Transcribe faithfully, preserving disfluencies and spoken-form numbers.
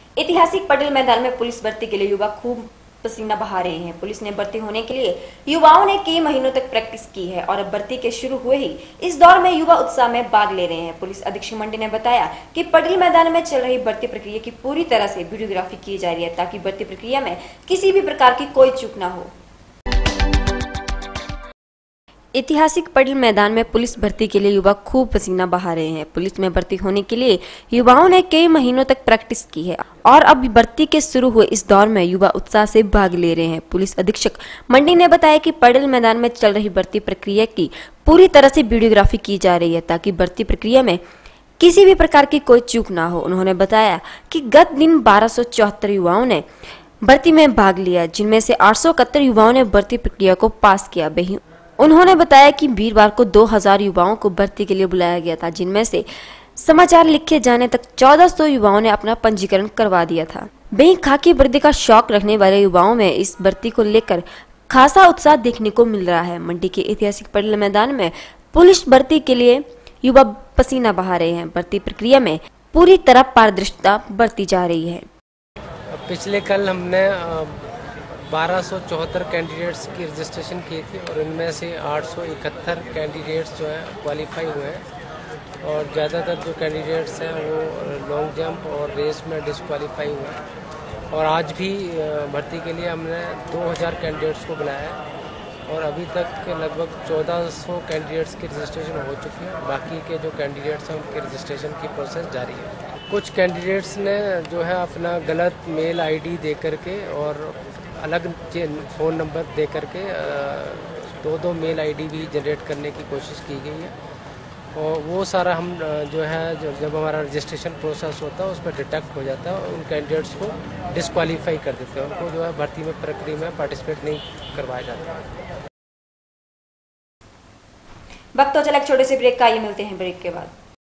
ऐतिहासिक पटेल मैदान में पुलिस भर्ती के लिए युवा खूब पसीना बहा रहे हैं। पुलिस ने भर्ती होने के लिए युवाओं ने कई महीनों तक प्रैक्टिस की है और अब भर्ती के शुरू हुए ही इस दौर में युवा उत्साह में भाग ले रहे हैं। पुलिस अधीक्षक मंडी ने बताया कि पटेल मैदान में चल रही भर्ती प्रक्रिया की पूरी तरह से वीडियोग्राफी की जा रही है ताकि भर्ती प्रक्रिया में किसी भी प्रकार की कोई चूक न हो। ऐतिहासिक पटेल मैदान में पुलिस भर्ती के लिए युवा खूब पसीना बहा रहे हैं। पुलिस में भर्ती होने के लिए युवाओं ने कई महीनों तक प्रैक्टिस की है और अब भर्ती के शुरू हुए इस दौर में युवा उत्साह से भाग ले रहे हैं। पुलिस अधीक्षक मंडी ने बताया कि पटेल मैदान में चल रही भर्ती प्रक्रिया की पूरी तरह से वीडियोग्राफी की जा रही है ताकि भर्ती प्रक्रिया में किसी भी प्रकार की कोई चूक ना हो। उन्होंने बताया कि गत दिन बारह सौ चौहत्तर युवाओं ने भर्ती में भाग लिया, जिनमें से आठ सौ इकहत्तर युवाओं ने भर्ती प्रक्रिया को पास किया। वहीं उन्होंने बताया कि वीरवार को दो हज़ार युवाओं को भर्ती के लिए बुलाया गया था, जिनमें से समाचार लिखे जाने तक चौदह सौ युवाओं ने अपना पंजीकरण करवा दिया था। वहीं खाकी वर्दी का शौक रखने वाले युवाओं में इस भर्ती को लेकर खासा उत्साह देखने को मिल रहा है। मंडी के ऐतिहासिक पटेल मैदान में पुलिस भर्ती के लिए युवा पसीना बहा रहे हैं। भर्ती प्रक्रिया में पूरी तरह पारदर्शिता बरती जा रही है। पिछले कल हमने बारह सौ चौहत्तर कैंडिडेट्स की रजिस्ट्रेशन की थी और इनमें से आठ सौ इकहत्तर कैंडिडेट्स जो है क्वालिफाई हुए हैं और ज़्यादातर जो कैंडिडेट्स हैं वो लॉन्ग जंप और रेस में डिस्क्वालीफाई हुए हैं। और आज भी भर्ती के लिए हमने दो हज़ार कैंडिडेट्स को बुलाया है और अभी तक लगभग चौदह सौ कैंडिडेट्स की रजिस्ट्रेशन हो चुकी है। बाकी के जो कैंडिडेट्स हैं उनके रजिस्ट्रेशन की प्रोसेस जारी है। कुछ कैंडिडेट्स ने जो है अपना गलत मेल आईडी दे करके और अलग फ़ोन नंबर दे करके दो दो मेल आईडी भी जनरेट करने की कोशिश की गई है और वो सारा हम जो है जब हमारा रजिस्ट्रेशन प्रोसेस होता है उस पर डिटेक्ट हो जाता है और उन कैंडिडेट्स को डिस्क्वालीफाई कर देते हैं। उनको जो है भर्ती में प्रक्रिया में पार्टिसिपेट नहीं करवाया जाता है। वक्त तो चला एक छोटे से ब्रेक का, ये मिलते हैं ब्रेक के बाद।